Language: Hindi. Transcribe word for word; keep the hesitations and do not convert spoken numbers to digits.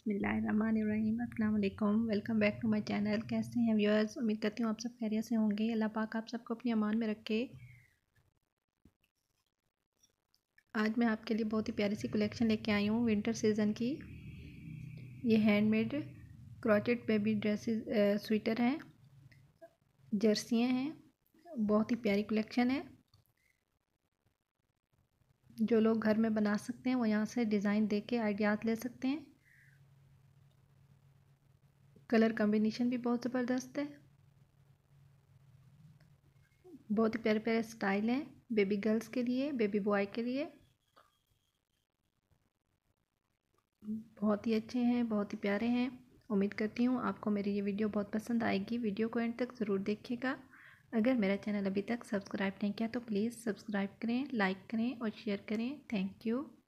बिस्मिल्लाहिर्रहमानिर्रहीम अस्सलाम वालेकुम। Welcome back to my channel. कैसे हैं व्यूअर्स? उम्मीद करती हूँ आप सब खैरियत से होंगे। अल्लाह पाक आप सबको अपनी अमान में रखे। आज मैं आपके लिए बहुत ही प्यारी सी कलेक्शन लेके आई हूँ विंटर सीज़न की। ये handmade crochet baby dresses sweater हैं, जर्सियाँ हैं। बहुत ही प्यारी कलेक्शन है। जो लोग घर में बना सकते हैं वो यहाँ से डिज़ाइन देख के आइडियाज़ ले सकते हैं। कलर कॉम्बिनेशन भी बहुत ज़बरदस्त है। बहुत ही प्यारे प्यारे स्टाइल हैं बेबी गर्ल्स के लिए, बेबी बॉय के लिए। बहुत ही अच्छे हैं, बहुत ही प्यारे हैं। उम्मीद करती हूँ आपको मेरी ये वीडियो बहुत पसंद आएगी। वीडियो को एंड तक ज़रूर देखिएगा। अगर मेरा चैनल अभी तक सब्सक्राइब नहीं किया तो प्लीज़ सब्सक्राइब करें, लाइक करें और शेयर करें। Thank you.